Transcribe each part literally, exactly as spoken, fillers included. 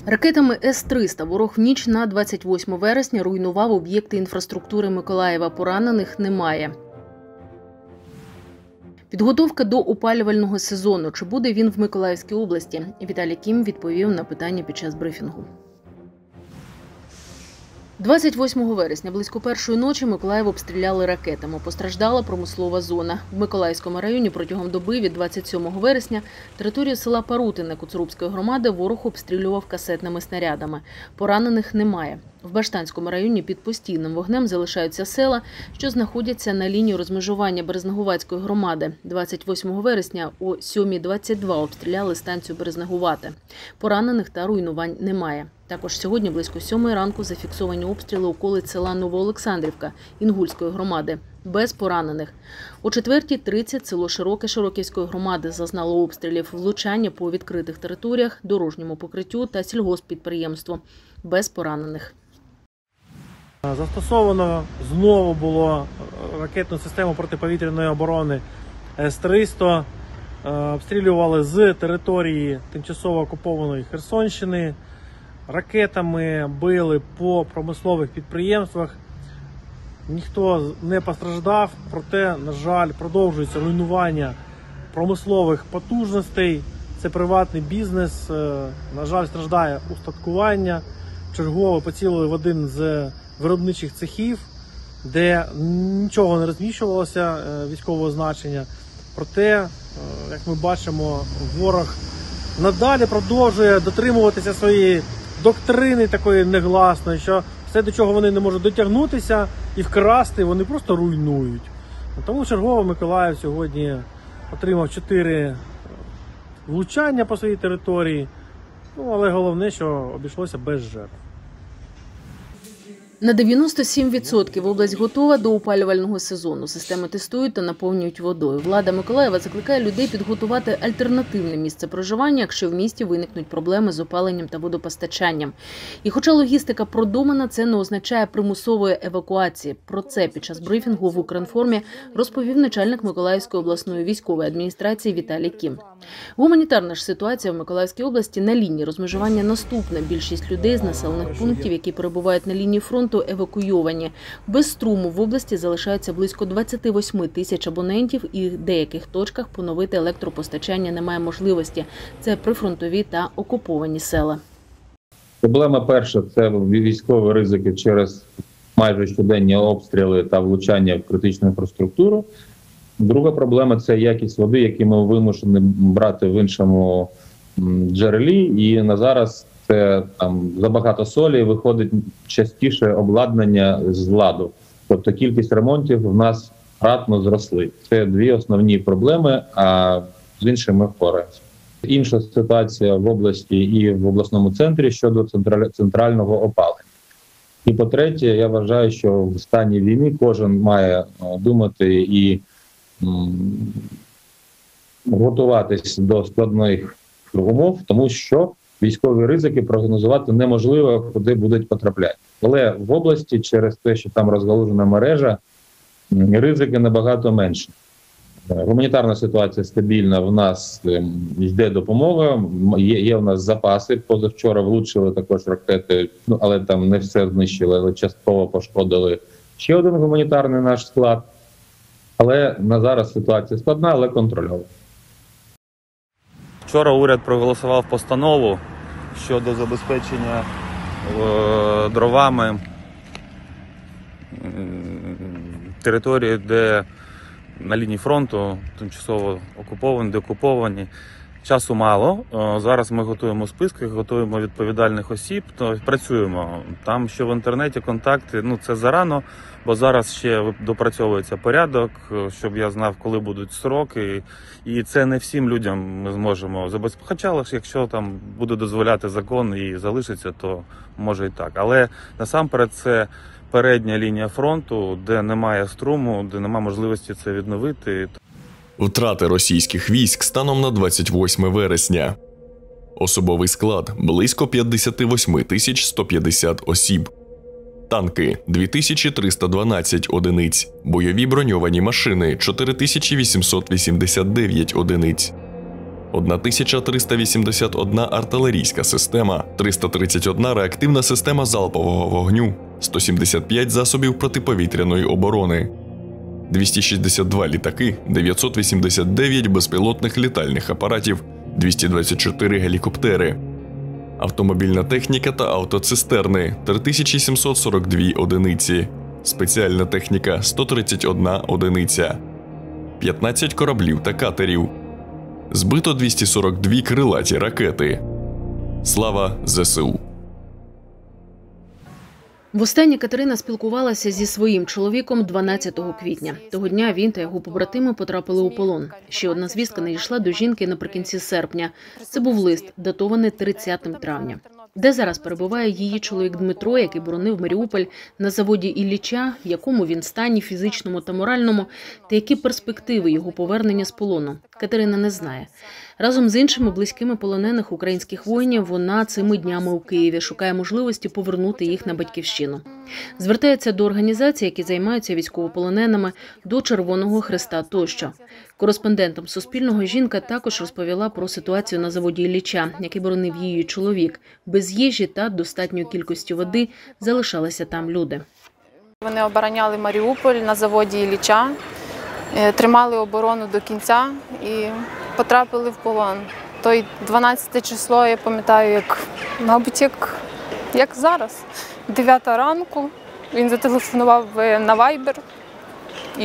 Ракетами С триста ворог в ніч на двадцять восьме вересня руйнував об'єкти інфраструктури Миколаєва. Поранених немає. Підготовка до опалювального сезону. Чи буде він в Миколаївській області? Віталій Кім відповів на питання під час брифінгу. двадцять восьмого вересня близько першої ночі Миколаїв обстріляли ракетами. Постраждала промислова зона. В Миколаївському районі протягом доби від двадцять сьомого вересня територію села Парутине Куцурубської громади ворог обстрілював касетними снарядами. Поранених немає. В Баштанському районі під постійним вогнем залишаються села, що знаходяться на лінії розмежування Березнегуватської громади. двадцять восьмого вересня о сьомій двадцять два обстріляли станцію Березнегувате. Поранених та руйнувань немає. Також сьогодні близько сьомої ранку зафіксовані обстріли околиць села Новоолександрівка Інгульської громади. Без поранених. О четвертій тридцять село Широке Широківської громади зазнало обстрілів, влучання по відкритих територіях, дорожньому покриттю та сільгосппідприємству. Без поранених. Застосовано знову було ракетну систему протиповітряної оборони С триста. Обстрілювали з території тимчасово окупованої Херсонщини. Ракетами били по промислових підприємствах. Ніхто не постраждав, проте, на жаль, продовжується руйнування промислових потужностей. Це приватний бізнес, на жаль, страждає устаткування. Чергово поцілили в один з виробничих цехів, де нічого не розміщувалося військового значення. Проте, як ми бачимо, ворог надалі продовжує дотримуватися своєї доктрини такої негласної, що все, до чого вони не можуть дотягнутися і вкрасти, вони просто руйнують. Тому чергово Миколаїв сьогодні отримав чотири влучання по своїй території, ну, але головне, що обійшлося без жертв. На дев'яносто сім відсотків область готова до опалювального сезону. Системи тестують та наповнюють водою. Влада Миколаєва закликає людей підготувати альтернативне місце проживання, якщо в місті виникнуть проблеми з опаленням та водопостачанням. І хоча логістика продумана, це не означає примусової евакуації. Про це під час брифінгу в Укрінформі розповів начальник Миколаївської обласної військової адміністрації Віталій Кім. Гуманітарна ж ситуація в Миколаївській області на лінії розмежування наступна. Більшість людей з населених пунктів, які перебувають на лінії фронту, евакуйовані. Без струму в області залишається близько двадцяти восьми тисяч абонентів і в деяких точках поновити електропостачання немає можливості. Це прифронтові та окуповані села. Проблема перша – це військові ризики через майже щоденні обстріли та влучання в критичну інфраструктуру. Друга проблема – це якість води, яку ми вимушені брати в іншому джерелі. І на зараз це там забагато солі, виходить частіше обладнання з ладу. Тобто кількість ремонтів в нас кратно зросли. Це дві основні проблеми, а з іншими ми впораємося. Інша ситуація в області і в обласному центрі щодо центрального опалення. І по-третє, я вважаю, що в стані війни кожен має думати і м, готуватись до складних умов, тому що військові ризики прогнозувати неможливо, куди будуть потрапляти. Але в області через те, що там розгалужена мережа, ризики набагато менші. Гуманітарна ситуація стабільна, в нас йде допомога, є, є в нас запаси. Позавчора влучили також ракети, ну, але там не все знищили, але частково пошкодили ще один гуманітарний наш склад. Але на зараз ситуація складна, але контрольована. Вчора уряд проголосував постанову щодо забезпечення е, дровами е, території, де на лінії фронту тимчасово окуповані, деокуповані. Часу мало. Зараз ми готуємо списки, готуємо відповідальних осіб, то працюємо. Там, що в інтернеті, контакти, ну це зарано, бо зараз ще допрацьовується порядок, щоб я знав, коли будуть строки. І це не всім людям ми зможемо забезпечити. Хоча, якщо там буде дозволяти закон і залишиться, то може і так. Але насамперед це передня лінія фронту, де немає струму, де немає можливості це відновити. Втрати російських військ станом на двадцять восьме вересня. Особовий склад – близько п'ятдесят вісім тисяч сто п'ятдесят осіб. Танки – дві тисячі триста дванадцять одиниць. Бойові броньовані машини – чотири тисячі вісімсот вісімдесят дев'ять одиниць. тисяча триста вісімдесят одна артилерійська система, триста тридцять одна реактивна система залпового вогню, сто сімдесят п'ять засобів протиповітряної оборони, двісті шістдесят два літаки, дев'ятсот вісімдесят дев'ять безпілотних літальних апаратів, двісті двадцять чотири гелікоптери, автомобільна техніка та автоцистерни – три тисячі сімсот сорок дві одиниці, спеціальна техніка – сто тридцять одна одиниця, п'ятнадцять кораблів та катерів. Збито двісті сорок дві крилаті ракети. Слава ЗСУ! Востаннє Катерина спілкувалася зі своїм чоловіком дванадцятого квітня. Того дня він та його побратими потрапили у полон. Ще одна звістка надійшла до жінки наприкінці серпня. Це був лист, датований тридцятого травня. Де зараз перебуває її чоловік Дмитро, який боронив Маріуполь на заводі Ілліча, в якому він стані фізичному та моральному, та які перспективи його повернення з полону, Катерина не знає. Разом з іншими близькими полонених українських воїнів вона цими днями у Києві шукає можливості повернути їх на батьківщину. Звертається до організацій, які займаються військовополоненими, до Червоного Хреста тощо. Кореспондентам Суспільного жінка також розповіла про ситуацію на заводі Ілліча, який боронив її чоловік. Без їжі та достатньої кількості води залишалися там люди. Вони обороняли Маріуполь на заводі Ілліча, тримали оборону до кінця і потрапили в полон. Той дванадцяте число, я пам'ятаю, як, мабуть, як, як зараз. дев'ята ранку, він зателефонував на Viber і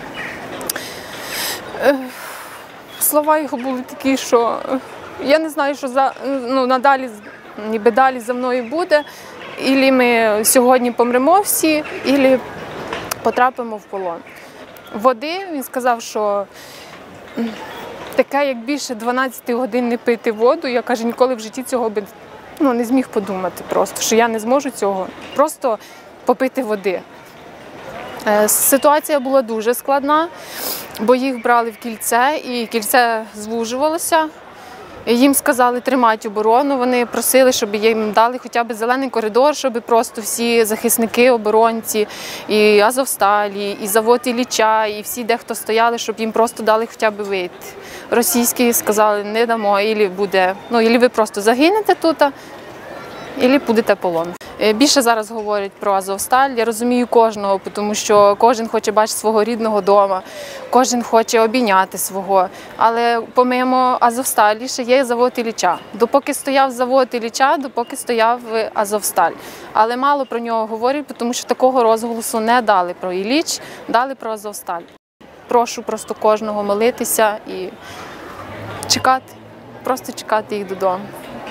е, слова його були такі, що я не знаю, що за, ну, надалі, ніби далі за мною буде. Ілі ми сьогодні помремо всі, ілі потрапимо в полон. Води, він сказав, що таке, як більше дванадцяти годин не пити воду, я, каже, ніколи в житті цього би, ну, не зміг подумати просто, що я не зможу цього, просто попити води. Ситуація була дуже складна, бо їх брали в кільце, і кільце звужувалося. Їм сказали тримати оборону, вони просили, щоб їм дали хоча б зелений коридор, щоб просто всі захисники, оборонці, і Азовсталі, і завод Ілліча, і всі, де хто стояли, щоб їм просто дали хоча б вийти. Російські сказали, не дамо, ілі буде, ну, ілі ви просто загинете тут, ілі будете полон. Більше зараз говорять про Азовсталь. Я розумію кожного, тому що кожен хоче бачити свого рідного дома, кожен хоче обійняти свого. Але помимо Азовсталі ще є завод Ілліча. Допоки стояв завод Ілліча, допоки стояв Азовсталь. Але мало про нього говорять, тому що такого розголосу не дали про Ілліч, дали про Азовсталь. Прошу просто кожного молитися і чекати, просто чекати їх додому.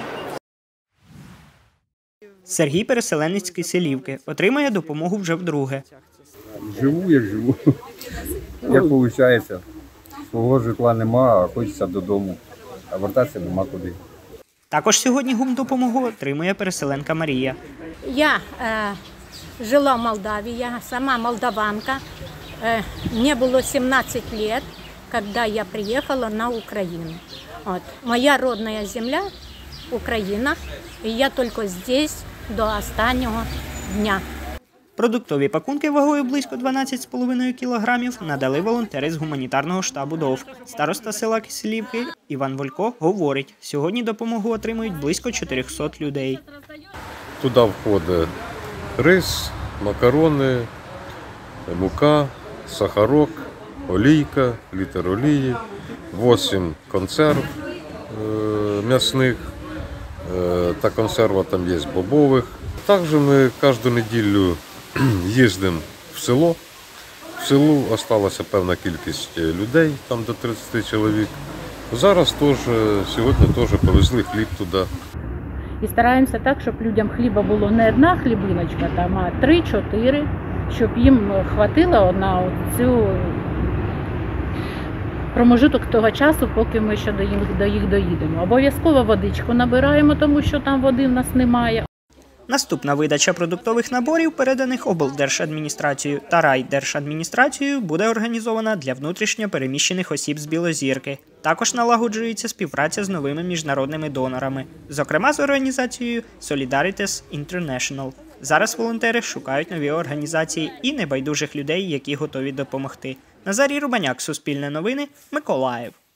Сергій – переселенець з Киселівки. Отримає допомогу вже вдруге. Живу, як живу. Як виходить, свого житла нема, а хочеться додому, а вертатися нема куди. Також сьогодні гумдопомогу отримує переселенка Марія. Я э, жила в Молдавии, я сама молдаванка. Э, мне было семнадцать лет, когда я приехала на Украину. Вот. Моя родная земля – Украина, и я только здесь до останнього дня. Продуктові пакунки вагою близько дванадцять з половиною кілограмів надали волонтери з гуманітарного штабу ДОВ. Староста села Киселівки Іван Волько говорить, сьогодні допомогу отримують близько чотирьохсот людей. Туди входить рис, макарони, мука, сахарок, олійка, літр олії, вісім консерв м'ясних, та консерва там є бобових. Також ми кожну неділю їздимо в село. В селу залишилася певна кількість людей, там до тридцяти чоловік. Зараз теж, сьогодні теж повезли хліб туди. І стараємося так, щоб людям хліба було не одна хлібиночка, там, а три-чотири, щоб їм хватило на цю промежуток того часу, поки ми ще до їх, до їх доїдемо. Обов'язково водичку набираємо, тому що там води в нас немає. Наступна видача продуктових наборів, переданих облдержадміністрацією та райдержадміністрацією, буде організована для внутрішньо переміщених осіб з Білозірки. Також налагоджується співпраця з новими міжнародними донорами, зокрема з організацією Solidaritas International. Зараз волонтери шукають нові організації і небайдужих людей, які готові допомогти. Назарій Рубаняк, Суспільне новини, Миколаїв.